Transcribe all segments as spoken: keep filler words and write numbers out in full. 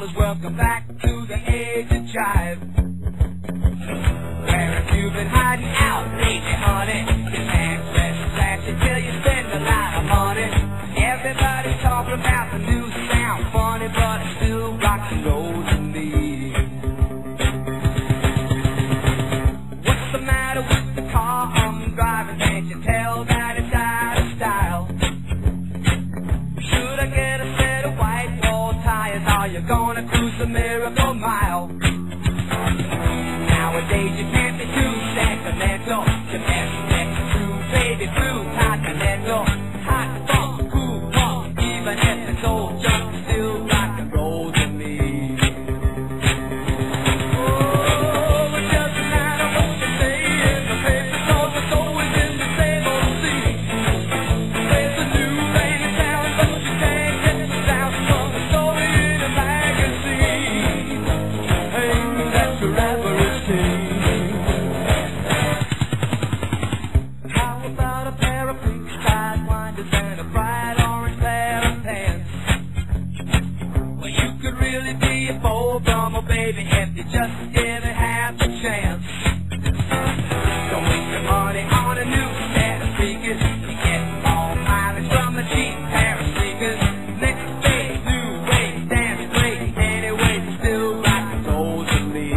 fellas, welcome back to the age of jive. Where have you been hiding out lately, honey? Your pants dress flashy till you spend a lot of money. Everybody's talking about the new sound, funny, but it's still rock and roll to me. What's the matter with the car I'm driving? Can't you tell that it's out of style? Should I get a set of white wall tires? Are you gonna cruise the miracle mile? Nowadays you can't be too sentimental. Your best bet's true, baby blue, continental. Hot funk, cool funk, even if it's old junk, still rock and roll to me. Oh, it doesn't matter what you say in the paper, 'cause it's always in the same old scene. There's a new thing in town, but you can't get the sound from the story in a magazine. Hey, that's your average thing. How about a pair of pink side winders and a bright orange pair of pants? Well, you could really be a full drummer, baby, if you just give it half a chance. Don't waste your money on a new set of speakers. You get all mileage from a cheap pair of sneakers. Next phase, new wave, dance great. Anyway, still rock and roll to me.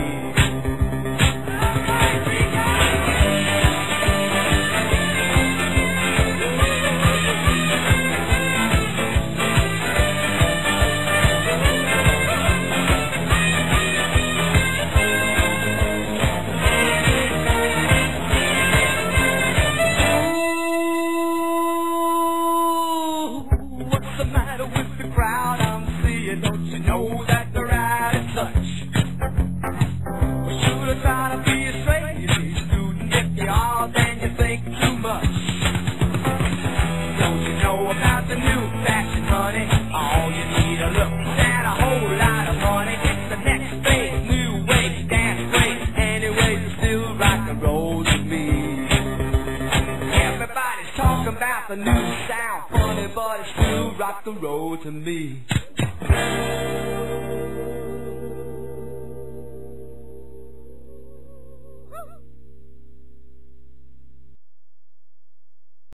What's the matter with the crowd I'm seeing? Don't you know that they're out of touch? Well, should I try to be a straight student? If you are, then you think too much. Don't you know about the new fashion, honey? All you need a look and a whole lot of money. It's the next phase, new wave, dance great. Anyway, it's still rock and roll to me. Everybody's talking about the new sound, funny, but it's still rock and roll to me.